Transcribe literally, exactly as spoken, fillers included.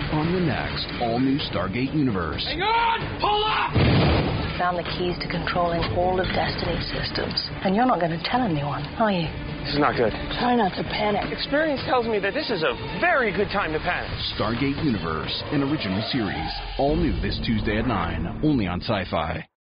on the next all-new Stargate universe. Hang on! Pull up! Found the keys to controlling all of Destiny's systems. And you're not going to tell anyone, are you? This is not good. Try not to panic. Experience tells me that this is a very good time to panic. Stargate Universe, an original series. All new this Tuesday at nine, only on Sci-Fi.